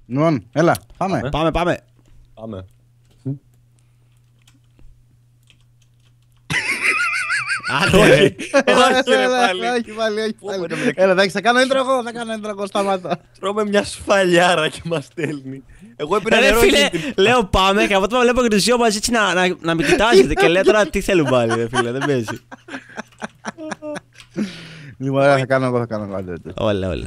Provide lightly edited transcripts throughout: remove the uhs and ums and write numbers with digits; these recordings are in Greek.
Λοιπόν, έλα, πάμε. Πάμε. Όχι, πάλι. Έλα, εντάξει, θα κάνω intro εγώ, σταμάτα. Τρώμε μια σφαλιάρα και μας στέλνει. Εγώ έπαιρνα νερό Φίλε, και... λέω πάμε και από το βλέπω και τους δυο μαζί έτσι να με κοιτάζετε και λέω τώρα τι θέλουν πάλι, ρε φίλε, δεν παίζει. Λοιπόν, θα κάνω εγώ. Όλα.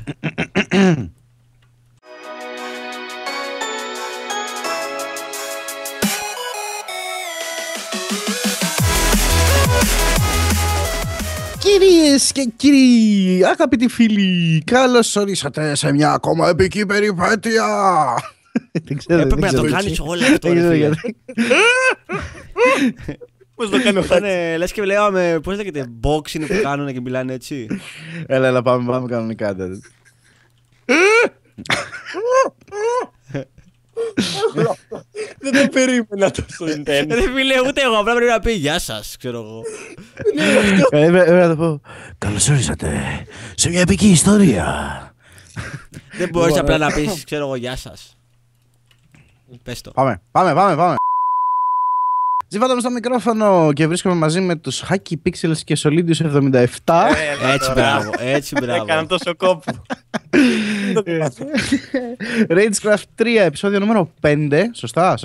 Κυρίες και κύριοι, αγαπητοί φίλοι, καλώς ορίσατε σε μια ακόμα επική περιπέτεια. Δεν ξέρω. Έπρεπε να το κάνεις όλο αυτό, ρε φίλε. Πώς το κάνω αυτό. Λες και λέγαμε, πώς λέγεται, boxing που κάνουν και μιλάνε έτσι. Έλα, πάμε κανονικά. Δεν το περίμενα τόσο intense. Ρε φίλε, ούτε εγώ, απλά πρέπει να πει γεια σας, ξέρω εγώ. Έπρεπε να το πω. Καλώς ορίσατε σε μια επική ιστορία. Δεν μπορείς απλά να πεις, ξέρω εγώ, γεια σας. Πες το. Πάμε. Ζήφαταμε στο μικρόφωνο και βρίσκομαι μαζί με τους Hacky Pixels και Solidius 77. Έτσι μπράβο. Έκανα τόσο κόπο. Ragecraft 3, επεισόδιο νούμερο 5. Σωστά.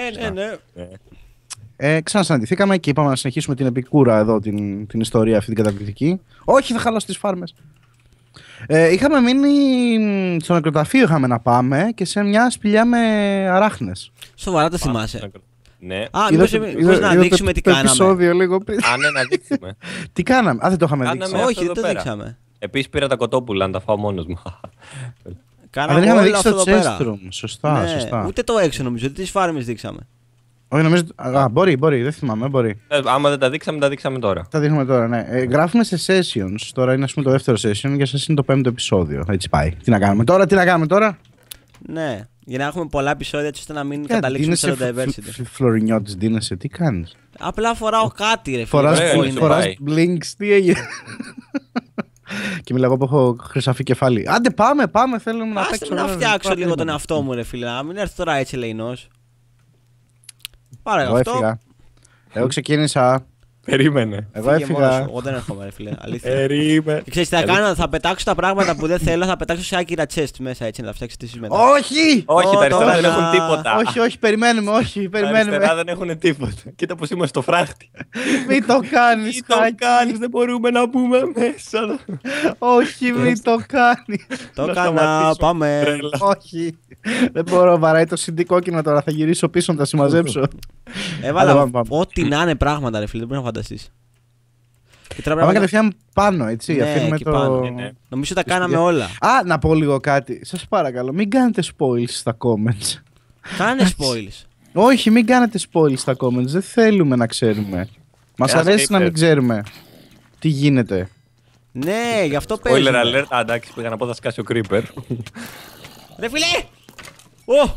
Ναι. Ξανασυναντηθήκαμε και είπαμε να συνεχίσουμε την επικούρα εδώ, την ιστορία αυτή την καταπληκτική. Όχι, θα χαλάσω τις φάρμες. Είχαμε μείνει στο νεκροταφείο, είχαμε να πάμε και σε μια σπηλιά με αράχνες. Σοβαρά το θυμάσαι. Ναι. Α, μήπως να δείξουμε τι κάναμε. Επεισόδιο λίγο πριν. Α, ναι, να δείξουμε. Τι κάναμε, δεν το είχαμε δείξει. Όχι, δεν το δείξαμε. Επίσης πήρα τα κοτόπουλα να τα φάω μόνος μου. Δεν Κάναμε είχαμε όλο δείξει αυτό το εδώ πέρα. chest room. Σωστά. Ούτε το έξω νομίζω, τις φάρμες δείξαμε. Όχι, νομίζω. Μπορεί, δεν θυμάμαι, μπορεί. Άμα δεν τα δείξαμε, τα δείξαμε τώρα. Τα δείχνουμε τώρα, ναι. Γράφουμε σε sessions. Τώρα είναι, ας πούμε, το δεύτερο session. Για σας είναι το 5ο επεισόδιο. Έτσι πάει. Τι να κάνουμε τώρα. Ναι, για να έχουμε πολλά επεισόδια έτσι ώστε να μην καταλήξουμε σε diversity. Φλωρινιώτης, δίνεσαι, τι κάνεις. Απλά φοράω κάτι, ρε Φοράς φίλε. blinks, τι έγινε. Και μιλάω εγώ που έχω χρυσαφή κεφάλι. Άντε πάμε, θέλουμε να Άστε παίξουμε. να φτιάξω λίγο τον εαυτό μου, ρε φίλε. Να μην έρθει τώρα έτσι λεϊνός. Πάρε Εγώ αυτό. έφυγα. Εγώ ξεκίνησα. Περίμενε. Εγώ Φύγε μόνος σου. έφυγα. Εγώ δεν έρχομαι, ρε φίλε. Αλήθεια. Περίμενε. Και ξέρεις τι θα κάνω, θα πετάξω τα πράγματα που δεν θέλω, θα πετάξω σε άκυρα chest μέσα έτσι να τα φτιάξετε εσείς μετά. Όχι! Όχι, τα αριστερά δεν τώρα. έχουν τίποτα. Όχι, περιμένουμε. Τα αριστερά δεν έχουν τίποτα. Κοίτα πως είμαστε στο φράχτη. Μην το κάνεις, Τι το Χάκη. κάνεις, δεν μπορούμε να μπούμε μέσα. Όχι, μην το κάνεις. Το Να έκανα, σταματήσω. πάμε. Τρέλα. Όχι. Δεν μπορώ, βαράει το CD κόκκινο τώρα. Θα γυρίσω πίσω να τα συμμαζέψω. Έβαλα πάμε. ό,τι να είναι πράγματα, ρε φίλε, δεν μπορεί να φανταστείς. Και τώρα Πάμε πρέπει να- κατευθείαν πάνω, έτσι. Ναι, Αφήνουμε εκεί το. πάνω. Ναι. Νομίζω τα κάναμε όλα. Α, να πω λίγο κάτι. Σας παρακαλώ, μην κάνετε spoils στα comments. Κάνε spoils. Όχι, μην κάνετε spoils στα comments. Δεν θέλουμε να ξέρουμε. Μας Ένας αρέσει να creeper. μην ξέρουμε τι γίνεται. Ναι, γι' αυτό Spoiler παίζουμε. alert. Α, εντάξει, πήγα να πω θα σκάσει ο Creeper. Ρε φίλε! Ω!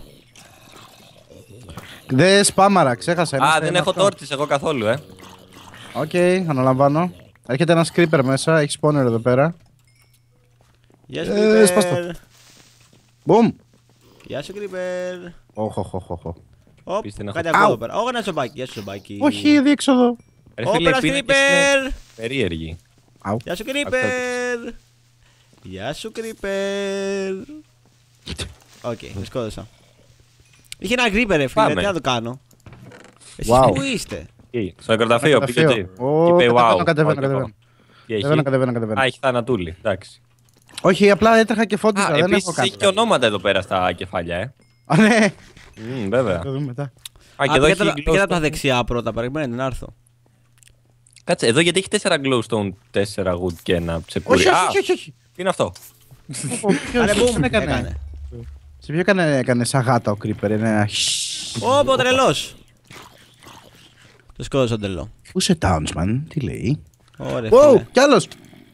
Δε σπάμαρα, ξέχασα. Α, είμαστε δεν ένα έχω αυτό. τόρτις εγώ καθόλου, Οκ, αναλαμβάνω. Έρχεται ένα creeper μέσα, έχει spawner εδώ πέρα. Γεια σου, σπάστο. Creeper. Μπουμ! Γεια σου, Creeper. Οχ. Οπ, Πίστε να κάτι έχω- ακόμα Αου. εδώ πέρα. Ω, ένα τσομπάκι. Γεια σου, τσομπάκι. Όχι, διέξοδο. Ρε φίλε, Όπερα, οι πίνακες είναι Creeper. περίεργοι. Αου. Γεια σου, Creeper. Γεια σου, Creeper. Οκ, με σκότωσα. Είχε ένα Creeper, ρε φίλε, Πάμε. τι να το κάνω. Εσείς Wow. πού είστε? Εκεί, στο νεκροταφείο, πήγε εκεί. Ω, Είπε wow. κατεβαίνω. Τι έχει? Κατεβαίνω. Α, έχει θανατούλη, εντάξει. Όχι, απλά έτρεχα και φώτιζα. Α, Δεν έχω επίσης κάνει. έχει και ονόματα εδώ πέρα στα κεφάλια, Α, ναι. Βέβαια. Θα το δούμε μετά. Α, και εδώ έχει Πήγα από τα glowstone. δεξιά πρώτα, περιμένετε να έρθω. Κάτσε, εδώ γιατί έχει 4 glowstone, 4 wood και ένα ψεκούρι. Α, Όχι. τι είναι αυτό? Άρα, Ποιος boom, έκανε. Σε ποιο έκανε σαν γάτα ο creeper, είναι ένα. Ω, τρελός. Το σκότωσα τον τρελό. Πού σε Townsman, τι λέει. Ωραία, Wow, φίλε. κι άλλος.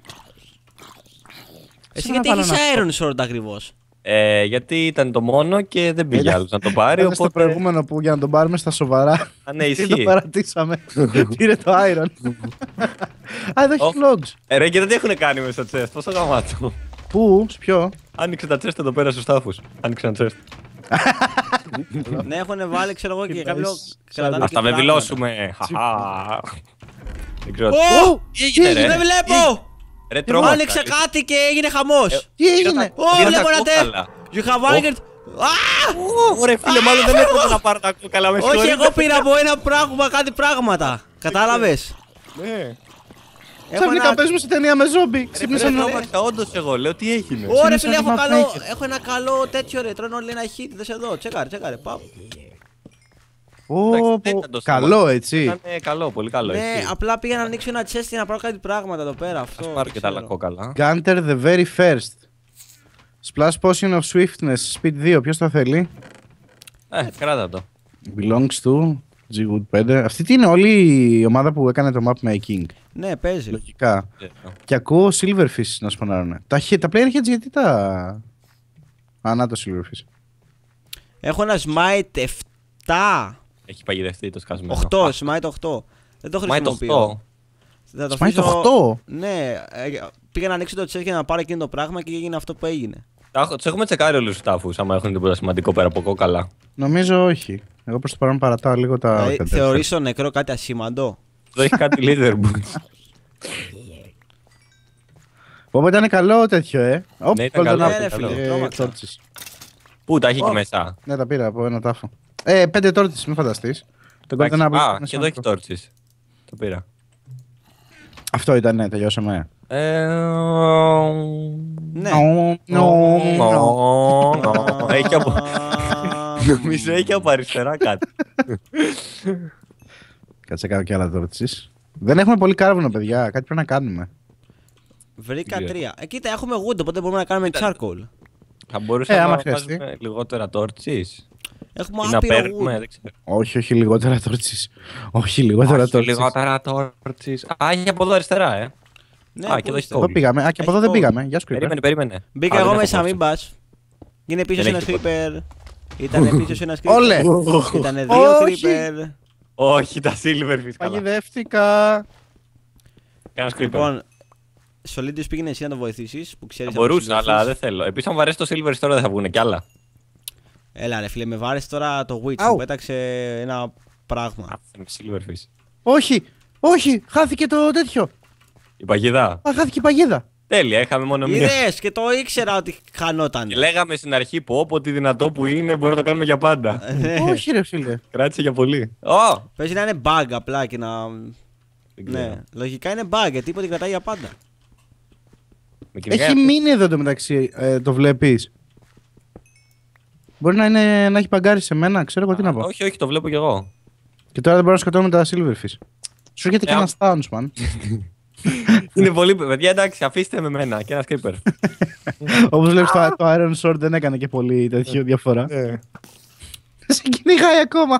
Εσύ Σαν γιατί να έχεις βάλω iron sword ακριβώς? Γιατί ήταν το μόνο και δεν πήγε άλλος να το πάρει, Ήταν στο οπότε... προηγούμενο που για να τον πάρουμε στα σοβαρά. Α, ναι, Τι το ισχύει. παρατήσαμε. Πήρε το iron. Α, εδώ έχει logs. Ρε, και δεν τι έχουν κάνει μέσα στο chest, πόσο γαμάτο. Πού, σε ποιο. Άνοιξε τα chest εδώ πέρα στους τάφους. Άνοιξε ένα chest. Ναι, έχουν βάλει, ξέρω εγώ, και κάποιο. Ας τα βεβαιώσουμε. Χαχά. Δεν ξέρω. Ω! Τι έγινε, ρε? Δεν βλέπω! Ρε, τρόμαξα. Άνοιξε κάτι και έγινε χαμός. Τι έγινε? Ω, πήρα βλέπω τα ένα τε! κόκαλα. You have angered. Ωραία, φίλε, μάλλον δεν έχω να πάρω τα κόκαλα. Με Όχι, συγχωρείτε. εγώ πήρα από ένα πράγμα, κάτι πράγματα. Κατάλαβες? Ναι. Ξαφνικά παίζουμε σε ταινία με ζόμπι. Ρε, Ξύπνησαν. τρόμαξα, όντως εγώ. Λέω τι έγινε. Ωραία, Ξύπνησαν φίλε, οι έχω ένα καλό τέτοιο ρε. Τρώνε όλοι ένα hit. Δες εδώ, τσεκάρε, πάω. Εντάξει, δεν ήταν τόσο Καλό, έτσι. Ήταν καλό, πολύ καλό. Ναι, έτσι. απλά πήγα να ανοίξω ένα chest για να πάρω κάτι πράγματα εδώ πέρα. Αυτό. Ας πάρω και τα άλλα ξέρω. κόκαλα. Gunter the very first. Splash Potion of Swiftness, Speed 2. Ποιος το θέλει? Κράτα το. Belongs to G-Wood 5. Αυτή τι είναι όλη η ομάδα που έκανε το map making. Ναι, παίζει. Λογικά. Και ακούω Silverfish να σπονάρουν. Τα player heads γιατί τα. Να το Silverfish. Έχω ένα Smite 7. Έχει παγιδευτεί το σκασμένο. 8, Smite 8. Δεν το Smite χρησιμοποιώ. 8. Θα το Smite αφήσω- 8. Ναι, πήγα να ανοίξω το chest για να πάρω εκείνο το πράγμα και έγινε αυτό που έγινε. Τους έχουμε τσεκάρει όλους τους τάφους, άμα έχουν τίποτα σημαντικό πέρα από κόκαλα. Νομίζω όχι. Εγώ προς το παρόν παρατάω λίγο τα. Δηλαδή, τα θεωρείς το νεκρό κάτι ασήμαντο. Εδώ έχει κάτι leaderboards. Οπότε ήταν καλό τέτοιο, Ναι, ήταν καλό, Ναι, ρε, φίλε, τρόμαξα. torches. Πού τα έχει εκεί μέσα. Ναι, τα πήρα από ένα τάφο. 5 torches, μην φανταστείς. Το Golden Apple. Α, είναι και εδώ έχει σημαντικό. τόρτσις. Το πήρα. Αυτό ήταν, ναι, τελειώσαμε. Ναι. Έχει από... Νομίζω έχει από αριστερά κάτι. Κάτσε κάνω και άλλα torches. Δεν έχουμε πολύ κάρβουνο, παιδιά. Κάτι πρέπει να κάνουμε. Βρήκα 3. Κοίτα, έχουμε wood, οπότε μπορούμε να κάνουμε charcoal. Θα μπορούσαμε άμα να χρειαστεί. βάζουμε λιγότερα τόρτσις. Έχουμε Ή να άπειρο παίρνουμε, wood. δεν ξέρω. Όχι, λιγότερα torches. Όχι, λιγότερα Όχι, torches. λιγότερα τόρτσις. Α, έχει από εδώ αριστερά, Ναι, Α, και πού εδώ είστε? έχει Εδώ πήγαμε. Α, και από εδώ δεν Έχει πήγαμε. Γεια σου, Creeper. Περίμενε. Μπήκα Α, εγώ δεν μέσα, έχω μην πας. Είναι πίσω Δεν ένα έχει τίποτα. creeper. Ήτανε πίσω ένα creeper. Όλε. Ήτανε 2 Όχι. creeper. Όχι, τα silver fish. Καλά. Παγιδεύτηκα. Κάνας creeper. Λοιπόν, Solidus πήγαινε εσύ να το βοηθήσεις που ξέρεις. Θα από μπορούσα, Silverfish. αλλά δεν θέλω. Επίσης, αν βαρέσει το silver fish τώρα δεν θα βγουν κι άλλα. Έλα ρε φίλε, με βάρες τώρα το witch Αου. που πέταξε ένα πράγμα. Άφησε με silver fish. Όχι, όχι, χάθηκε το τέτοιο. Η παγίδα. Α, χάθηκε η παγίδα. Τέλεια, είχαμε μόνο μία. Είδες και το ήξερα ότι χανόταν. Και λέγαμε στην αρχή που όποτε δυνατό που είναι μπορεί να το κάνουμε για πάντα. Όχι, ρε φίλε. Κράτησε για πολύ. Ω! Παίζει να είναι bug απλά και να. Δεν ξέρω. Ναι, λογικά είναι bug γιατί τίποτε κρατάει για πάντα. Με κυνηγάει Έχει αυτό. μείνει εδώ το μεταξύ, το βλέπεις. Μπορεί να έχει παγκάρει σε μένα, ξέρω εγώ τι να πω. Όχι, όχι, το βλέπω κι εγώ. Και τώρα δεν μπορώ να σκοτώνουμε τα Silverfish. Σου έρχεται και ένα Stounsman. Είναι πολύ. Παιδιά, εντάξει, αφήστε με μένα και ένα creeper. Όπως βλέπεις το Iron Sword δεν έκανε και πολύ τέτοιο διαφορά. Σε κυνηγάει ακόμα.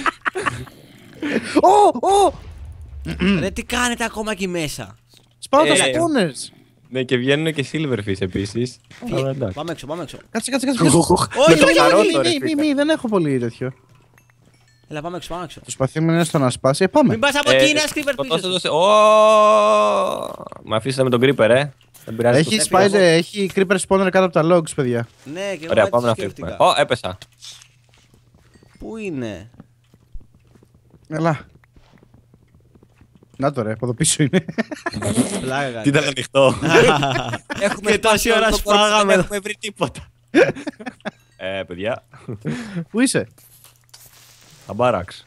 Ω! Ρε τι κάνετε ακόμα εκεί μέσα. Σπάω τα Ε, spawners. Ναι, και βγαίνουν και silver fish επίση. Πάμε έξω, πάμε έξω. Κάτσε. Όχι, το όχι, χαρό όχι. το, ρε, Μη, δεν έχω πολύ τέτοιο. Έλα, πάμε έξω, πάμε έξω. Το σπαθί μου είναι στο να σπάσει. Πάμε. Μην πας από εκεί, είναι ένα creeper Σκοτώστε πίσω. το σε. Ω! Με αφήσατε με τον creeper, Δεν πειράζει. Έχει το θέλω. έχει creeper spawner κάτω από τα logs, παιδιά. Ναι, και εγώ Ωραία, έτσι πάμε να σκέφτηκα. φύγουμε. Ω, έπεσα. Πού είναι. Έλα. Να το ρε, από εδώ πίσω είναι. Πλάκα Τι κάνει. ήταν ανοιχτό. Και τόση ώρα σπάγαμε. Δεν έχουμε βρει τίποτα. Παιδιά. Πού είσαι? Αμπάραξ.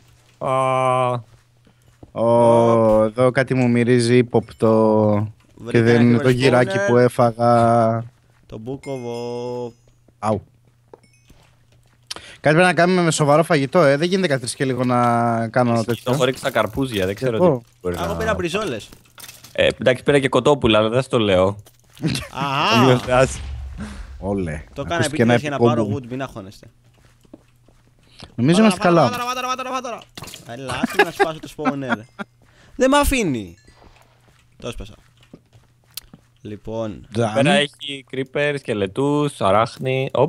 Εδώ κάτι μου μυρίζει ύποπτο. Και Βρήκα δεν ένα είναι creeper το γυράκι spawner. που έφαγα. Το Μπούκοβο. Αου. Κάτι πρέπει να κάνουμε με σοβαρό φαγητό, Δεν γίνεται καθίσεις και λίγο να κάνω Το τέτοιο. έχω ρίξει στα καρπούζια, δεν ξέρω Εγώ. τι μπορεί Εγώ να... πήρα μπριζόλες. Εντάξει, πήρα και κοτόπουλα, αλλά δεν σας το λέω. Αχα. Όλε. Το έκανα Ακούστηκε ένα επίτηδες για να επικό πάρω boom. wood, μην αγχώνεστε. Νομίζω είμαστε καλά. Βάτορα. Έλα, άσε να σπάσω το spawner. Δεν με αφήνει. Το έσπασα. Λοιπόν, Πέρα έχει creeper, σκελετούς, αράχνη. Οπ.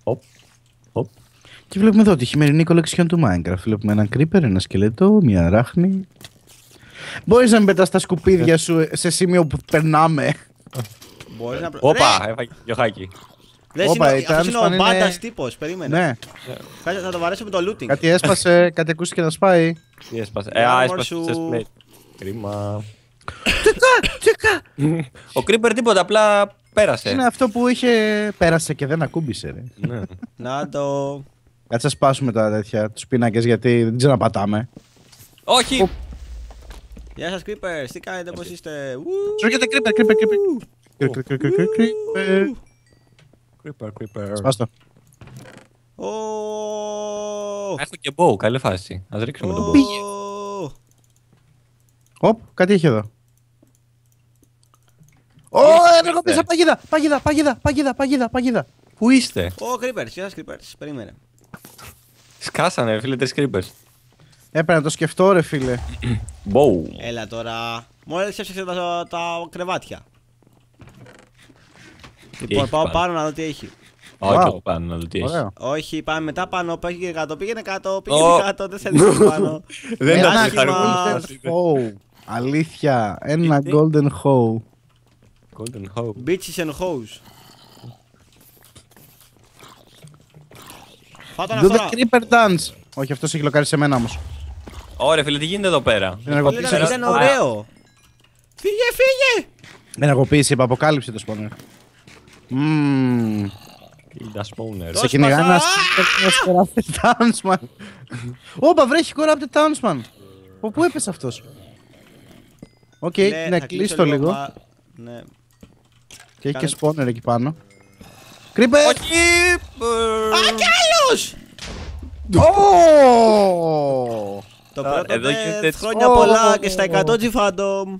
Και βλέπουμε εδώ τη χειμερινή κολεξιόν του Minecraft. Βλέπουμε έναν creeper, ένα σκελετό, μια ράχνη. Μπορείς να μην πετάς τα σκουπίδια σου σε σημείο που περνάμε. μπορείς να... Όπα, έφαγε γιοχάκι. Δεν Όπα, είναι, η αυτός είναι ο Talisman είναι- μπάντας τύπος, περίμενε. Ναι, Κάτσε να το βαρέσω με το looting. κάτι έσπασε, κάτι ακούστηκε να σπάει. Τι έσπασε. Για Έσπασε σου. το chest plate. Κρίμα. Τσίκα! Ο Creeper τίποτα, απλά πέρασε. Είναι αυτό που είχε. Πέρασε και δεν ακούμπησε, ρε. Ναι. Να το. Κάτσε να σπάσουμε τα τέτοια, τους πίνακες, γιατί δεν ξέρω να πατάμε. Όχι! Γεια σας Creepers, τι κάνετε, πώς είστε. Σου έρχεται creeper. Creeper, creeper. Σπάστο. Ω, Έχω και bow, καλή φάση. Ας ρίξουμε τον bow. ω. Οπ, κάτι έχει εδώ. Ω, ενεργοποίησα παγίδα. Πού είστε? Ω, Creepers, γεια σας Creepers, περίμενε. Σκάσανε, φίλε, 3 creepers. Έπρεπε να το σκεφτώ, ρε φίλε. Bow. Έλα τώρα. Μόλις έφτιαξε τα κρεβάτια. Λοιπόν, έχει πάω πάνω? πάνω να δω τι έχει. Όχι, Wow. εγώ πάνω να δω τι έχει. Ωραίο. Όχι, πάμε μετά πάνω, πήγαινε κάτω, πήγαινε κάτω, Ω. πήγαινε κάτω, δεν θέλει πάνω. Δεν Ένα ήταν άσχημα. χαρούμενο. Golden hoe. Αλήθεια, ένα Τι? golden hoe. Golden hoe. Bitches and hoes. Φάτα Do αυτό the τώρα. creeper dance. Όχι, αυτός έχει λοκάρει σε μένα όμως. Ωραία, φίλε, τι γίνεται εδώ πέρα? Ενεργοποίησε. Ήταν ωραίο. Φύγε, φύγε! Ενεργοποίησε, είπα, αποκάλυψε το σπόνερ. Μμμ. Κοίτα, spawner. Το Σε κυνηγά σπάσα. ένα Corrupted Townsman. Όπα, βρέχει Corrupted Townsman. Από πού έπεσε αυτός? Οκ, ναι, θα κλείσει το λίγο. Ναι. Και έχει και κάνε- σπόνερ εκεί πάνω. Creeper! Όχι! Α, κι άλλος! Ω! Το Α, πρώτο εδώ γίνεται death, χρόνια πολλά και στα 100 G Phantom.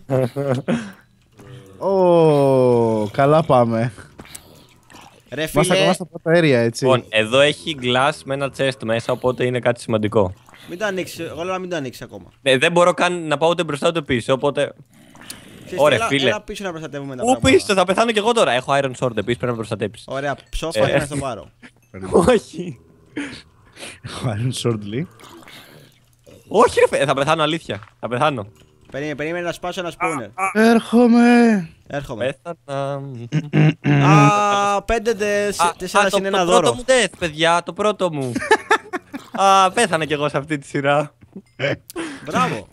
Ω, καλά πάμε. Ρε Είμαστε ακόμα φίλε, στο πρώτο area, έτσι. Λοιπόν, εδώ έχει glass με ένα chest μέσα, οπότε είναι κάτι σημαντικό. μην το ανοίξει, εγώ λέω να μην το ανοίξει ακόμα. Δεν μπορώ καν να πάω ούτε μπροστά ούτε πίσω, οπότε. Ξέρεις, Ωραία, φίλε. Έλα πίσω να προστατεύουμε τα Πού πράγματα. πίσω, θα πεθάνω κι εγώ τώρα. Έχω iron sword επίση, πρέπει να προστατέψει. Ωραία, ψόφα για να στο πάρω. Όχι. Iron Sword λέει. Όχι, ρε, θα πεθάνω αλήθεια. Θα πεθάνω. Περίμενε να σπάσω ένα spawner. Έρχομαι. Έρχομαι. Πέθανα. Α, 5-4 το είναι ένα πρώτο δώρο. μου death, παιδιά, το πρώτο μου. Α, πέθανα κι εγώ σε αυτή τη σειρά. Μπράβο.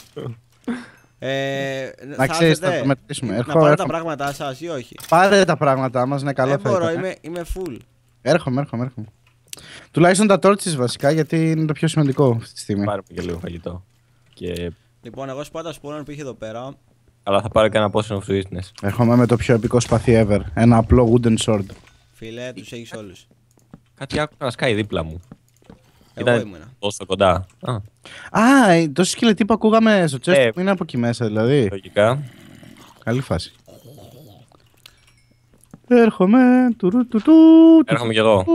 Να ξέρεις, θα το μετρήσουμε. Να Έρχομαι, πάρω τα έρχομαι. πράγματά σας ή όχι. Πάρε τα πράγματά μας, ναι, καλό Δεν θα μπορώ, ήταν. είμαι full. Έρχομαι. Τουλάχιστον τα torches βασικά, γιατί είναι το πιο σημαντικό αυτή τη στιγμή. Πάρουμε και λίγο φαγητό. Και... Λοιπόν, εγώ σπάω τα spawn που είχε εδώ πέρα. Αλλά θα πάρω και ένα potion of sweetness. Έρχομαι με το πιο επικό σπαθί ever. Ένα απλό wooden sword. Φίλε, τους έχεις όλους. Κάτι άκουσα να σκάει δίπλα μου. Εγώ Ήταν ήμουνα. τόσο κοντά. Α, Α, τόσοι σκελετοί που ακούγαμε στο chest που είναι από εκεί μέσα, δηλαδή. λογικά. Καλή φάση. Έρχομαι. Τουρου-του-του, Έρχομαι κι εγώ.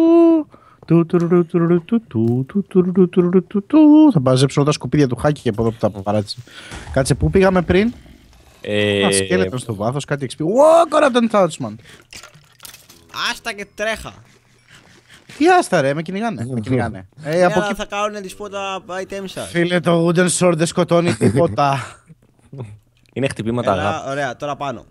Θα μαζέψω τα σκουπίδια του Χάκη και από εδώ που τα παράτησε. Κάτσε, πού πήγαμε πριν? Ένα σκέλετο στο βάθος, κάτι XP. Wow, Corrupted Townsman. Άστα και τρέχα. Τι άστα ρε, με κυνηγάνε. Με κυνηγάνε. Ναι, Από αλλά εκεί. θα κάνουν τις πρώτα items σας. Φίλε, το Wooden Sword δεν σκοτώνει τίποτα. Είναι χτυπήματα αγάπη. Έλα, ωραία, τώρα πάνω.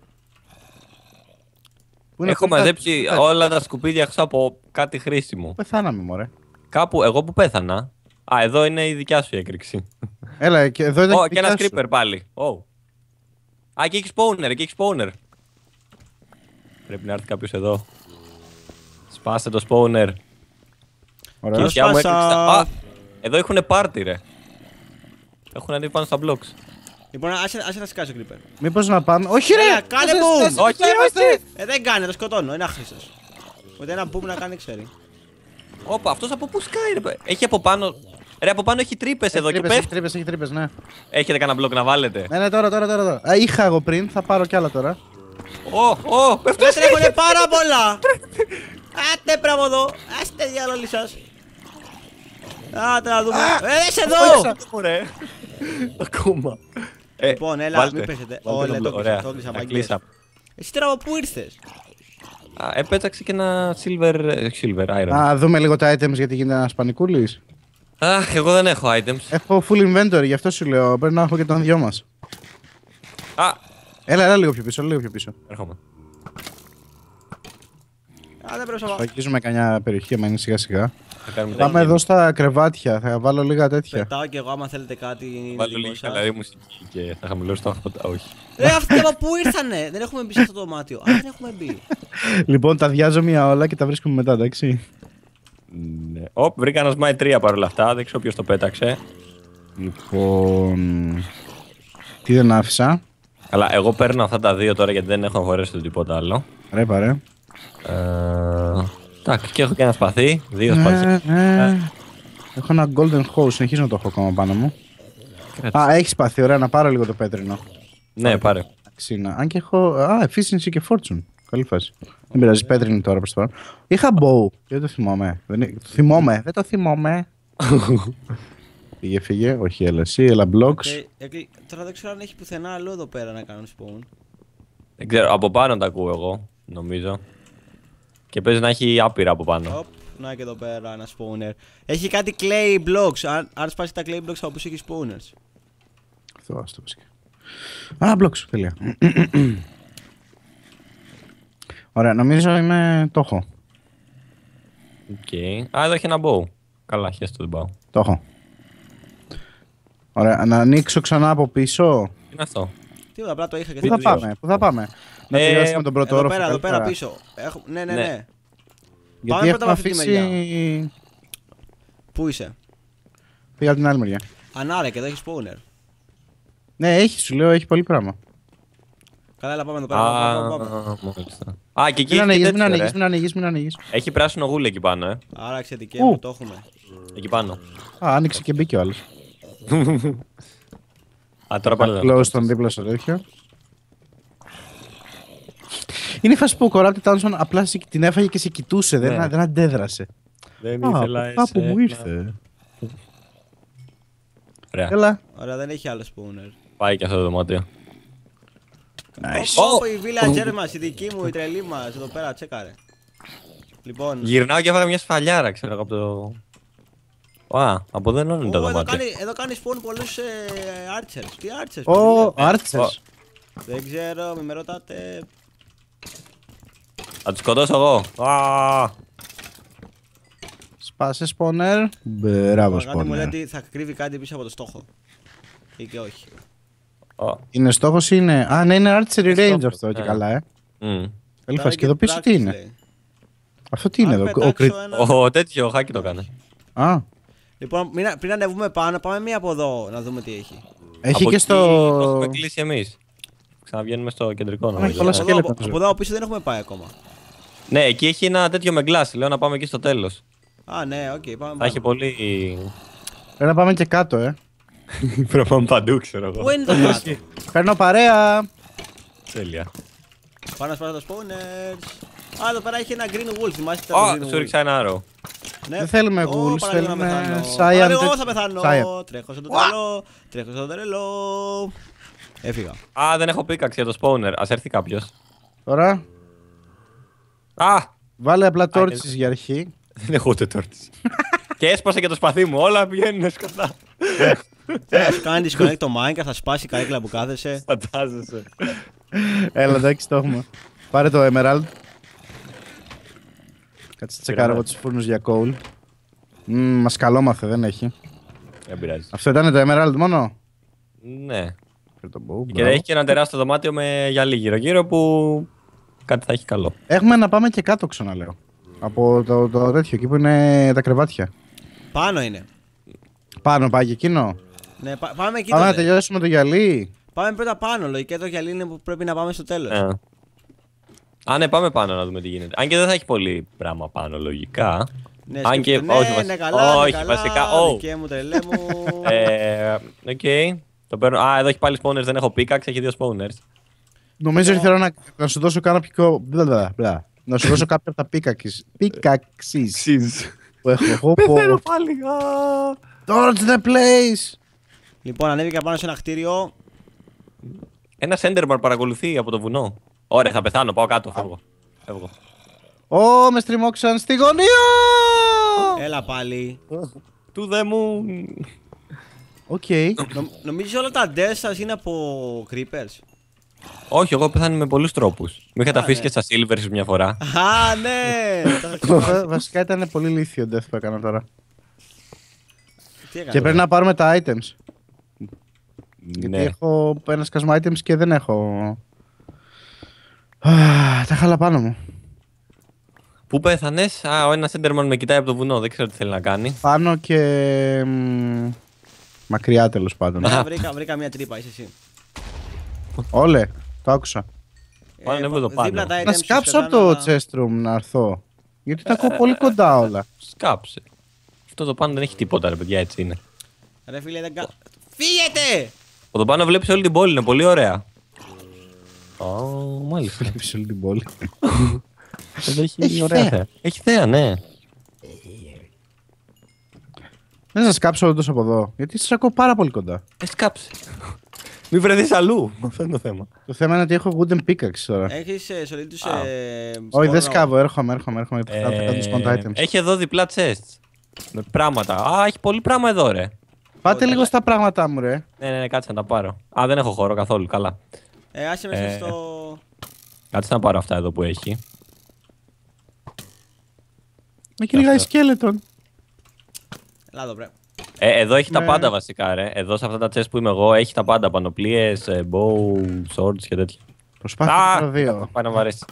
Πού είναι Έχω αυτά? μαζέψει όλα τα σκουπίδια εκτός από κάτι χρήσιμο. Πεθάναμε, μωρέ. Κάπου εγώ που πέθανα. Α, εδώ είναι η δικιά σου η έκρηξη. Έλα, και εδώ ήταν Ω, η και ένα δικιά σου. creeper πάλι. Ω. Α, και έχει spawner, εκεί έχει spawner. Πρέπει να έρθει κάποιο εδώ. Σπάστε το spawner. Και η Ωραία. δικιά μου σπάσα. έκρηξη. Α, εδώ έχουν πάρτι, ρε. Έχουν ανέβει πάνω στα blocks. Λοιπόν, άσε να σκάσει ο creeper. Μήπως να πάμε. Όχι, ρε! Έλα, κάνε Τέσσερις, boom. τέσσερις, Όχι, είμαστε. Δεν κάνει, το σκοτώνω, είναι άχρηστος. Ούτε ένα boom να κάνει, ξέρει. Όπα, αυτός από πού σκάει, ρε. Έχει από πάνω. Ρε, από πάνω έχει τρύπες εδώ και Τρύπες, έχει πέφτει. τρύπες, έχει τρύπες, ναι. Έχετε κανένα μπλοκ να βάλετε. Ναι, τώρα. Α, είχα εγώ πριν, θα πάρω κι άλλα τώρα. Ω, πέφτει. Δεν τρέχουνε πάρα πολλά. Άτε πράγμα εδώ. Άστε διάλογοι σας. Άτε να δούμε. Είσαι εδώ. Ωραία. Ακόμα. Λοιπόν, έλα, μην πέσετε. Όλα το Ωραία, κλείσα, τα μαγκές. κλείσαμε. Εσύ τώρα από πού ήρθες? Α, επέταξε και ένα silver iron. Να δούμε λίγο τα items γιατί γίνεται ένας πανικούλης. Αχ, εγώ δεν έχω items. Έχω full inventory, γι' αυτό σου λέω. Πρέπει να έχω και τον δυο μας. Α, Έλα, λίγο πιο πίσω, λίγο πιο πίσω. έρχομαι. Α, δεν πρέπει να Θα αγγίζουμε κανένα περιοχή, άμα είναι σιγά σιγά. Θα κάνουμε Πάμε εδώ στα κρεβάτια, θα βάλω λίγα τέτοια. πετάω κι εγώ άμα θέλετε κάτι. Βάλω λίγη χαλαρή μουσική και θα χαμηλώσω τα φώτα. Όχι. Αυτοί από πού ήρθανε! Δεν έχουμε μπει σε αυτό το δωμάτιο. Α, δεν έχουμε μπει. Λοιπόν, τα διάζω μία όλα και τα βρίσκουμε μετά, εντάξει. Ναι. Οπ, βρήκα ένα Smite 3 παρόλα αυτά. Δεν ξέρω ποιος το πέταξε. Λοιπόν. Τι δεν άφησα. Αλλά εγώ παίρνω αυτά τα δύο τώρα γιατί δεν έχω αγοράσει το τίποτα άλλο. Ρε παρέ. Εντάξει, και έχω και ένα σπαθί. Δύο σπαθιά. Έχω ένα golden hose, συνεχίζω να το έχω ακόμα πάνω μου. Α, έχει σπαθί, ωραία, να πάρω λίγο το πέτρινο. Ναι, πάρε. Αξίνα. Αν και έχω. Α, efficiency και fortune. Καλή φάση. Δεν πειράζει, πέτρινη τώρα προς τώρα. Είχα bow. Δεν το θυμάμαι. Δεν το θυμάμαι. Φύγε. Όχι, έλα εσύ, έλα blocks. Τώρα δεν ξέρω αν έχει πουθενά άλλο εδώ πέρα να κάνουν spawn. Δεν ξέρω, από πάνω τα ακούω εγώ, νομίζω. Και παίζει να έχει άπειρα από πάνω. Να και εδώ πέρα ένα spawner. Έχει κάτι clay blocks. Αν σπάσει τα clay blocks από πίσω έχει spawners. Αυτό, άστο βασικά. Α, blocks, τέλεια. Ωραία, νομίζω το έχω. Okay. Α, εδώ έχει ένα bow. Καλά, χέστο δεν πάω. Το έχω. Ωραία, να ανοίξω ξανά από πίσω. Τι είναι αυτό? Τίποτα, απλά το είχα και Πού θα πάμε. Να τελειώσουμε τον πρώτο όροφο. Εδώ πέρα πίσω. Ναι. Γιατί έχουμε αφήσει. Πού είσαι? Πήγα από την άλλη μεριά. Ανάρε και εδώ έχει spawner. Ναι, έχει, σου λέω, έχει πολύ πράγμα. Καλά, έλα πάμε εδώ πέρα. Α, και εκεί μην ανοίγεις. Έχει πράσινο γούλι εκεί πάνω, Άρα ξεδικέ μου το έχουμε. Εκεί πάνω. Α, άνοιξε και μπήκε ο άλλος. Α, τώρα πάλι. Close τον δίπλα στο τέτοιο. Είναι η φάση που ο Corrupted Townsend απλά την έφαγε και σε κοιτούσε, δεν αντέδρασε. Δεν ήθελα κάπου μου ήρθε. Ωραία. Ωραία, δεν έχει άλλο spawner. Πάει και αυτό το δωμάτιο. Ω, η villager μας, η δική μου, η τρελή μας, εδώ πέρα, τσέκαρε. Λοιπόν. Γυρνάω και έφαγα μια σφαλιάρα, ξέρω από το. Α, από εδώ είναι το δωμάτιο. Εδώ κάνει spawn πολλούς archers. Τι archers? Ω, archers. Δεν ξέρω, μην με ρωτάτε. Θα τους σκοτώσω εγώ. Σπάσε spawner. Μπράβο Κάτι μου λέει spawner. ότι θα κρύβει κάτι πίσω από το στόχο. Ή και όχι. Είναι στόχος ή είναι. Α, ναι, είναι archery range αυτό και καλά, Καλή φάση. Και εδώ πίσω τι είναι? Αυτό τι είναι εδώ? Ο τέτοιο χάκι το κάνει. Α. Λοιπόν, πριν ανεβούμε πάνω, πάμε μία από εδώ να δούμε τι έχει. Έχει και στο. Το έχουμε κλείσει εμείς. Ξαναβγαίνουμε στο κεντρικό νομίζω. Από εδώ πίσω δεν έχουμε πάει ακόμα. Ναι, εκεί έχει ένα τέτοιο με glass. Λέω να πάμε εκεί στο τέλος. Α, ναι, οκ, πάμε. Θα έχει πολύ. Πρέπει να πάμε και κάτω, Πρέπει να πάμε παντού, ξέρω εγώ. Πού είναι το κάτω? Παίρνω παρέα. Τέλεια. Πάμε να σπάσω τα spawners. Α, εδώ πέρα έχει ένα green wolf, θυμάστε Ω, το green σου wolf. ρίξα ένα arrow. Δεν θέλουμε wolves, θέλουμε Cyan. cyan. Εγώ θα πεθάνω. Τρέχω στον τρελό. Τρέχω στον τρελό. Έφυγα. Α, δεν έχω πίκαξη για το spawner. Ας έρθει κάποιος. Τώρα Α! βάλε απλά τόρτσις για αρχή. Δεν έχω ούτε τόρτις. Και έσπασε και το σπαθί μου. Όλα πηγαίνουν σκοτά. Θα σου κάνει disconnect το Minecraft, θα σπάσει η καρέκλα που κάθεσαι. Φαντάζεσαι. Έλα, εντάξει, το έχουμε. Πάρε το Emerald. Κάτσε τσεκάρω εγώ τους φούρνους για coal. Μας καλόμαθε, δεν έχει. Δεν πειράζει. Αυτό ήταν το Emerald μόνο? Ναι. Το bow, Και έχει και ένα τεράστιο δωμάτιο με γυαλί γύρω-γύρω που κάτι θα έχει καλό. έχουμε να πάμε και κάτω, ξαναλέω. Από το τέτοιο, εκεί που είναι τα κρεβάτια. Πάνω είναι. Πάνω πάει και εκείνο. Ναι, πάμε εκεί Πάμε να τότε. τελειώσουμε το γυαλί. Πάμε πρώτα πάνω, λογικά το γυαλί είναι που πρέπει να πάμε στο τέλος. Α, ναι, πάμε πάνω να δούμε τι γίνεται. Αν και δεν θα έχει πολύ πράγμα πάνω, λογικά. Ναι, Αν και. ναι, Όχι, ναι, καλά, όχι, ναι, καλά, βασικά. δικέ μου, τρελέ μου. Οκ. Το παίρνω. Α, εδώ έχει πάλι spawners, δεν έχω pickaxe, έχει δύο spawners. Νομίζω ότι θέλω να σου δώσω κάποιο. Να σου δώσω κάποια από τα pickaxes που έχω. Πεθαίνω πάλι. Torch the place! Λοιπόν, ανέβηκα πάνω σε ένα κτίριο. Ένα Enderman παρακολουθεί από το βουνό. Ωραία, θα πεθάνω, πάω κάτω, φεύγω. Ω, με στριμώξαν στη γωνία! Έλα πάλι. Του δε μου. Οκ. Νομίζω όλα τα deaths σας είναι από creepers. Όχι, εγώ πεθάνει με πολλούς τρόπους. Μου είχατε αφήσει ναι. και στα Silvers μια φορά. Α, ναι! Τα έχω ξεχάσει. Βασικά ήταν πολύ λύθιο death που έκανα τώρα. Τι έκανα Και πρέπει τώρα? να πάρουμε τα items. Γιατί Ναι. έχω ένα σκασμό items και δεν έχω. Τα χάλα πάνω μου. Πού πέθανες? Α, ο ένας Enderman με κοιτάει από το βουνό. Δεν ξέρω τι θέλει να κάνει. Πάνω και. Μακριά τέλος πάντων. Βρήκα μια τρύπα, είσαι εσύ. Όλε, το άκουσα. Πάνε ανέβω εδώ πάνω. Δίπλα τα items Να σου σκάψω από πεθάνω, το αλλά- chest room να έρθω. Γιατί τα ακούω πολύ κοντά όλα. Σκάψε. Αυτό το πάνω δεν έχει τίποτα, ρε παιδιά, έτσι είναι. Ρε φίλε, δεν φύγετε! Από το πάνω βλέπεις όλη την πόλη, είναι πολύ ωραία. Ω, μάλιστα. Βλέπεις όλη την πόλη. Εδώ Έχει έχει ωραία θέα. θέα. Έχει θέα, ναι. Δεν σας κάψω όλο τόσο από εδώ. Γιατί σας ακούω πάρα πολύ κοντά. Σκάψε. Μην βρεθείς αλλού. Αυτό είναι το θέμα. Το θέμα είναι ότι έχω wooden pickaxe τώρα. Έχεις σωλήτους Όχι, δεν σκάβω, έρχομαι. Θα κάνω spawn items. Έχει εδώ διπλά chests. Με πράγματα. Α, έχει πολύ πράγμα εδώ, ρε. Πάτε λίγο στα πράγματά μου, ρε. Ναι, κάτσε να τα πάρω. Α, δεν έχω χώρο καθόλου. Καλά. Άσε μέσα στο... Κάτσε να πάρω αυτά εδώ που έχει. Με κυνηγάει σκέλετον. Έλα εδώ, βρε. Εδώ έχει τα Ναι. πάντα βασικά, ρε. Εδώ σε αυτά τα chests που είμαι εγώ έχει τα πάντα. Πανοπλίες, bow, swords και τέτοια. Προσπάθησα το δύο. Πάει να βαρέσει.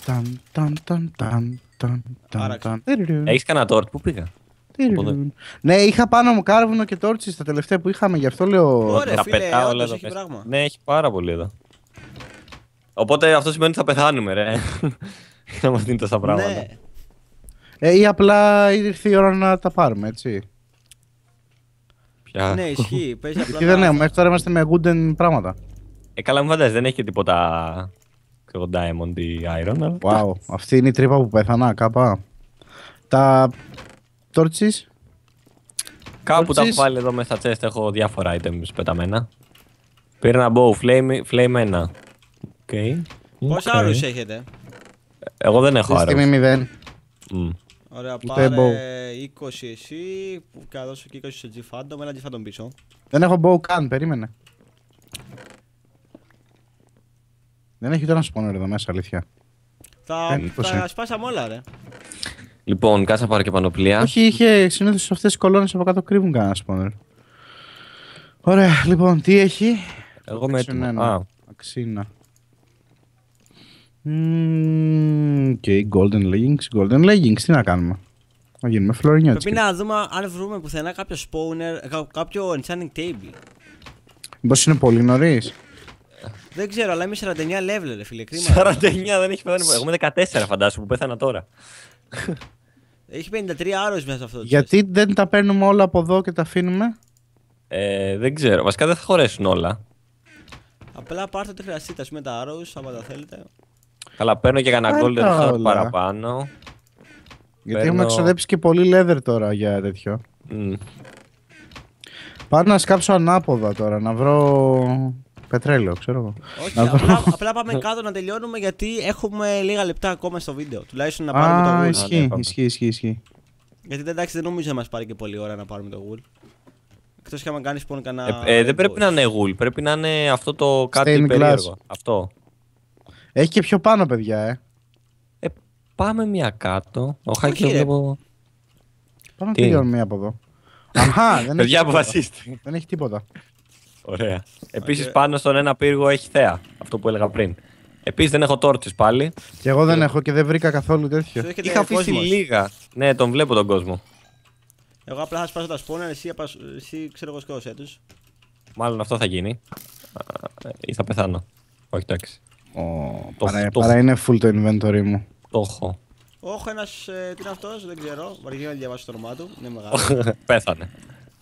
Άραξε. Έχεις κανένα tort, πού πήγα. από εδώ. Ναι, είχα πάνω μου κάρβουνο και τόρτσι τα τελευταία που είχαμε, γι' αυτό λέω. Ωραία, Τα φίλε, πετάω όλα όντως εδώ έχει μέσα. πράγμα. Ναι, έχει πάρα πολύ εδώ. Οπότε αυτό σημαίνει ότι θα πεθάνουμε, ρε. Να μας δίνει τόσα πράγματα. Ναι, Ή απλά ήρθε η ώρα να τα πάρουμε, έτσι. Πια. ναι, ισχύει. Παίζει απλά Γιατί δεν να- έχουμε, μέχρι τώρα είμαστε με wooden πράγματα. Καλά, μου φαντάζεσαι, δεν έχει και τίποτα. Ξέρω, diamond ή iron. Αλλά... Wow, αυτή είναι η τρύπα που πέθανα, κάπα. Τα τόρτσις. Κάπου τα έχω Τόρτσις. βάλει εδώ μέσα στα chest. Έχω διάφορα items πεταμένα. Πήρα ένα bow, flame 1. Οκ. Πόσα Οκ. άρους έχετε? Εγώ δεν έχω Στη άρρος. στιγμή 0. Μμ. Ωραία, Ούτε πάρε bow. 20 εσύ, που θα δώσω και 20 στο G-Phantom, ένα G-Phantom πίσω. Δεν έχω bow καν, περίμενε. Δεν έχει ούτε ένα spawner εδώ μέσα, αλήθεια. Θα 20. σπάσαμε όλα, ρε. Λοιπόν, κάτσα να πάρω και πανοπλία. Όχι, είχε συνήθως αυτές τις κολόνες από κάτω κρύβουν κανένα spawner. Ωραία, λοιπόν, τι έχει. Εγώ είμαι έτοιμο. Α, Αξίνα. Και golden leggings, τι να κάνουμε. Να γίνουμε φλωρινιώτικοι. Πρέπει να δούμε αν βρούμε πουθενά κάποιο spawner, κάποιο enchanting table. Μήπως είναι πολύ νωρίς. Δεν ξέρω, αλλά είμαι 49 level, ρε φίλε. Κρίμα. 49 δεν έχει πεθάνει. Εγώ είμαι 14 φαντάσου που πέθανα τώρα. Έχει 53 άρρωση μέσα σε αυτό το Γιατί δεν τα παίρνουμε όλα από εδώ και τα αφήνουμε. Δεν ξέρω. Βασικά δεν θα χωρέσουν όλα. chest. Απλά πάρτε ό,τι χρειαστείτε, ας πούμε τα arrows, άμα τα θέλετε. Καλά, παίρνω και κανένα Πάρε golden τα heart όλα. παραπάνω. Γιατί Παίρνω- έχουμε εξοδέψει και πολύ leather τώρα για τέτοιο. Μμ. Πάω να σκάψω ανάποδα τώρα, να βρω πετρέλαιο, ξέρω εγώ. Όχι, Να δω. απλά πάμε κάτω να τελειώνουμε γιατί έχουμε λίγα λεπτά ακόμα στο βίντεο. Τουλάχιστον να πάρουμε το Α, wool. ισχύει, πάμε. ισχύει. Γιατί εντάξει, δεν νομίζω να μας πάρει και πολλή ώρα να πάρουμε το wool. Εκτός και άμα κάνεις spawn κανένα. Δεν πρέπει να είναι wool, πρέπει να είναι αυτό το κάτι Stained glass. περίεργο. Αυτό. Έχει και πιο πάνω, παιδιά, Πάμε μία κάτω. Ο Χάκη ρε. βλέπω. Πάμε να Τι? τελειώνουμε μία από εδώ. Αχα, δεν έχει Παιδιά, τίποτα. αποφασίστε. Δεν έχει τίποτα. Ωραία. Επίσης πάνω στον ένα πύργο έχει θέα. Αυτό που έλεγα πριν. Επίσης δεν έχω τόρτσες πάλι. Και εγώ δεν έχω και δεν βρήκα καθόλου τέτοιο. Σου έρχεται Είχα αφήσει κόσμος. λίγα. Ναι, τον βλέπω τον κόσμο. Εγώ απλά θα σπάσω τα spawner, εσύ ξέρω εγώ σκότωσέ τους. Μάλλον αυτό θα γίνει. Ή θα πεθάνω. Όχι, εντάξει. Το- Παρά είναι full το inventory μου. Το έχω. Όχι, ένας. Τι είναι αυτός, δεν ξέρω. Βαριέμαι να διαβάσω το όνομά του. Είναι μεγάλο. Πέθανε.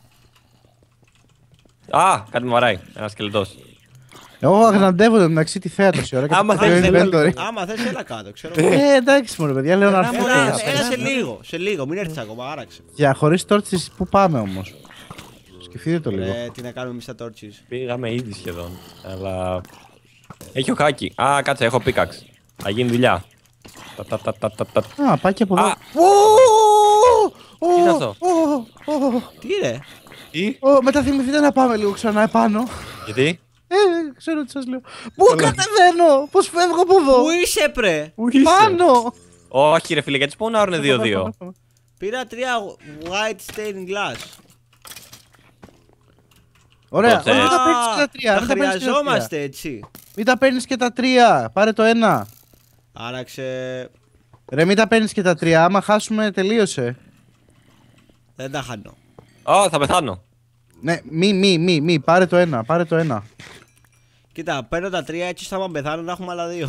Α, κάτι με βαράει. Ένα σκελετός. Εγώ αγναντεύω μεταξύ τη θέα τόση ώρα και Άμα το θέλεις, inventory. Άμα θες, έλα κάτω, ξέρω εγώ. Εντάξει μωρέ παιδιά, λέω να έρθω. Έλα σε λίγο, σε λίγο, μην έρθεις ακόμα, άραξε. Για χωρίς τόρτσες πού πάμε όμως. Σκεφτείτε το λίγο. Τι να κάνουμε εμείς τα torches. Πήγαμε ήδη σχεδόν. Αλλά. Έχει ο Χάκη. Α, κάτσε, έχω πίκαξ. Θα γίνει δουλειά. Α, πάει και από εδώ. Α. Τι είναι αυτό? Τι ρε, Τι? Μεταθυμηθείτε να πάμε λίγο ξανά επάνω. Γιατί? Ξέρω τι σας λέω. Πού κατεβαίνω, πώς φεύγω από εδώ. Πού είσαι, πρε? Πάνω. Όχι, ρε φίλε, γιατί σπονάρουν 2-2. Πήρα 3 white stained glass. Ωραία, Τότε. μην τα παίρνεις και τα τρία. Τα μην τα παίρνεις και τα τρία. χρειαζόμαστε έτσι. Μην τα παίρνεις και τα τρία. Πάρε το ένα. Άραξε. Ρε, μην τα παίρνεις και τα τρία. Άμα χάσουμε, τελείωσε. Δεν τα χάνω. Ω, θα πεθάνω. Ναι, μη. Πάρε το ένα. Πάρε το ένα. Κοίτα, παίρνω τα 3 έτσι ώστε άμα πεθάνω να έχουμε άλλα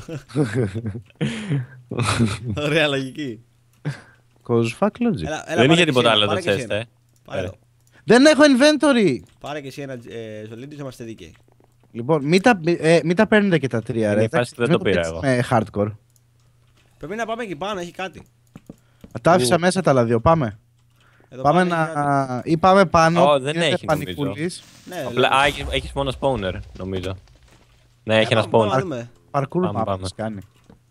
2. Ωραία λογική. Cause fuck logic. Έλα, Δεν πάρε είχε και τίποτα εσύ άλλο ένα, το πάρε και εσύ chest, ένα. Πάρε το. Δεν έχω inventory. Πάρε και εσύ ένα Ζολίντη να είμαστε δίκαιοι. Λοιπόν, μην τα παίρνετε και τα τρία, Είναι ρε. η φάση που δεν Μην το πήρα παίξεις με hardcore. Πρέπει να πάμε εκεί πάνω, έχει κάτι. Τα άφησα μέσα τα άλλα δύο. Πάμε. Εδώ Πάμε πάνω έχει κάτι. να. Ή πάμε πάνω. Ω, δεν γίνεται έχει, νομίζω. πανικούλης. Ναι, Απλά, λέω. έχεις μόνο spawner, νομίζω. Ναι, έχει ένα Πάμε να spawner. δούμε. Parkour Πάμε, map πάμε. μας κάνει.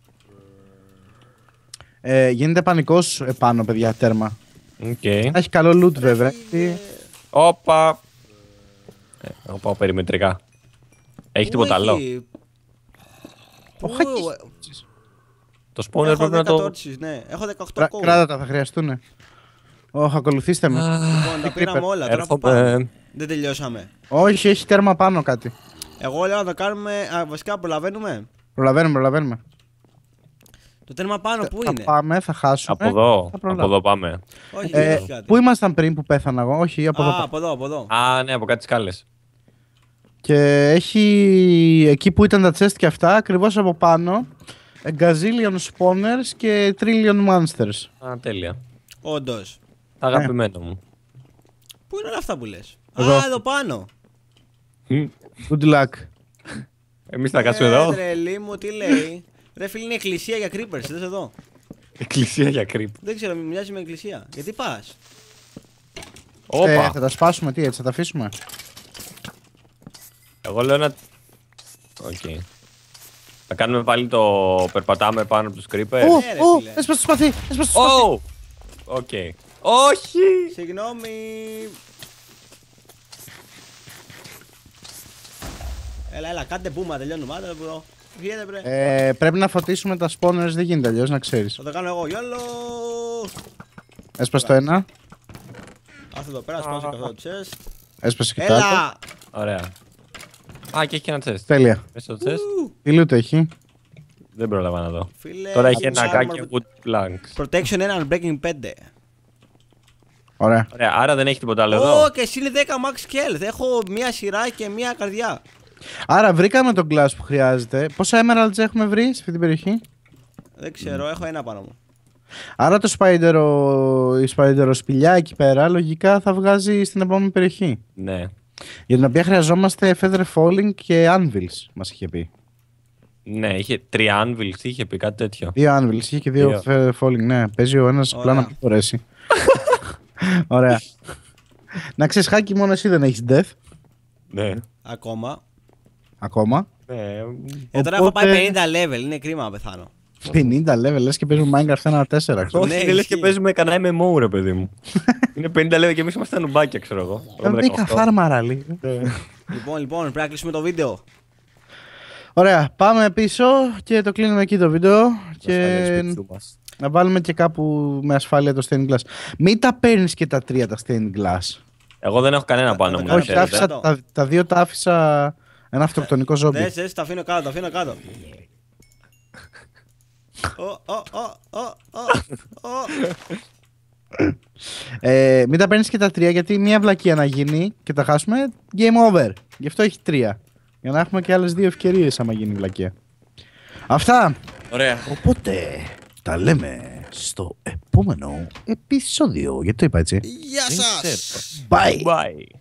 Γίνεται πανικός επάνω, παιδιά, τέρμα. Οκ. Έχει καλό loot, βέβαια. Όπα. Εγώ πάω περιμετρικά. Έχει τίποτα άλλο. Πού Όχι. Το spawner Έχω πρέπει να 10 το. torches, ναι. Έχω 18 κόμμα. Κράτα τα, θα χρειαστούν. Όχι, ακολουθήστε με. Λοιπόν, τα πήραμε όλα. Τώρα που πάμε. Έρχομαι. Δεν τελειώσαμε. Όχι, έχει τέρμα πάνω κάτι. Εγώ λέω να το κάνουμε. Βασικά προλαβαίνουμε. Προλαβαίνουμε. Το τέρμα πάνω πού Θα είναι? πάμε, θα χάσουμε. Από εδώ. Θα Από προλάβουμε. εδώ πάμε. Όχι, δεν έχει κάτι. Πού ήμασταν πριν που πέθανα εγώ, όχι, από εδώ. Α, από εδώ, από εδώ. Α, ναι, από κάτι σκάλες. Και έχει εκεί που ήταν τα chest και αυτά, ακριβώς από πάνω, gazillion spawners και trillion monsters. Α, τέλεια. Όντως. Τα αγαπημένο μου. Πού είναι όλα αυτά που λες? Εδώ. Α, εδώ πάνω. Good luck. Εμείς θα κάτσουμε εδώ. Τρελή μου, τι λέει. Ρε φίλοι, είναι εκκλησία για creepers, δες εδώ. Εκκλησία για creep. Δεν ξέρω, μοιάζει με εκκλησία. Γιατί πας? Όπα. Θα τα σπάσουμε, τι έτσι, θα τα αφήσουμε. Εγώ λέω να. Οκ. Θα κάνουμε πάλι το περπατάμε πάνω από τους creepers. ρε φίλε. Έσπασε το σπαθί, έσπασε το σπαθί. Ω! Οκ. Όχι! Συγγνώμη. Έλα, κάντε μπούμα, τελειώνουμε. Άντε, bro. Βγαίνετε, μπρε. Πρέπει να φωτίσουμε τα spawners, δεν γίνεται αλλιώς, να ξέρεις. Θα το κάνω εγώ, γιόλο. Έσπασε το ένα, Άρθω εδώ πέρα, σπάσω και αυτό το chest. έσπασε και το άλλο. Έλα! Ωραία. Α, και έχει και ένα chest. Τέλεια. Μέσα στο chest. Τι loot έχει. Δεν πρόλαβα να δω. Φίλε, Τώρα έχει από ένα armor κάκι wood planks. Protection 1, unbreaking 5. Ωραία. Ωραία, άρα δεν έχει τίποτα άλλο εδώ. Ω, και εσύ είναι 10 max health. Έχω μία σειρά και μία καρδιά. Άρα βρήκαμε τον glass που χρειάζεται. Πόσα emeralds έχουμε βρει σε αυτή την περιοχή. Δεν ξέρω, έχω ένα πάνω μου. Άρα το η σπαϊντεροσπηλιά εκεί πέρα λογικά θα βγάζει στην επόμενη περιοχή. Ναι. Για την οποία χρειαζόμαστε feather falling και anvils, μας είχε πει. Ναι, είχε 3 anvils, είχε πει κάτι τέτοιο. 2 anvils, είχε και 2 feather falling. Ναι, παίζει ο ένας Ωραία. απλά να μην μπορέσει. Ωραία. Να ξέρεις, Χάκη, μόνο εσύ δεν έχεις death Ναι. Ακόμα. ακόμα. Ναι. Τώρα έχω Οπότε- πάει 50 level, είναι κρίμα να πεθάνω. 50 level, λες και παίζουμε Minecraft 1-4. ξέρω. Όχι, Ναι, δεν λες και ισχύει. παίζουμε κανένα MMO, ρε παιδί μου. Είναι 50 λέει και εμείς είμαστε νουμπάκια, ξέρω εγώ. Εγώ είμαι 10 18. φάρμαρα λίγο. Λοιπόν, πρέπει να κλείσουμε το βίντεο. Ωραία, πάμε πίσω και το κλείνουμε εκεί το βίντεο. Και Σπίτι μας. να βάλουμε και κάπου με ασφάλεια το stained glass. Μην τα παίρνεις και τα τρία τα stained glass. Εγώ δεν έχω κανένα πάνω τα μου. κάνω να Όχι, πέρα, ξέρετε. τα δύο τα άφησα ένα αυτοκτονικό ζόμπι. Δες, τα αφήνω κάτω, τα αφήνω κάτω. Μην τα παίρνεις και τα τρία γιατί μία βλακεία να γίνει και τα χάσουμε, game over. Γι' αυτό έχει τρία. Για να έχουμε και άλλες δύο ευκαιρίες άμα γίνει βλακεία. Αυτά. Ωραία. Οπότε τα λέμε στο επόμενο επεισόδιο. Γιατί το είπα έτσι. Γεια σας! Bye. Bye.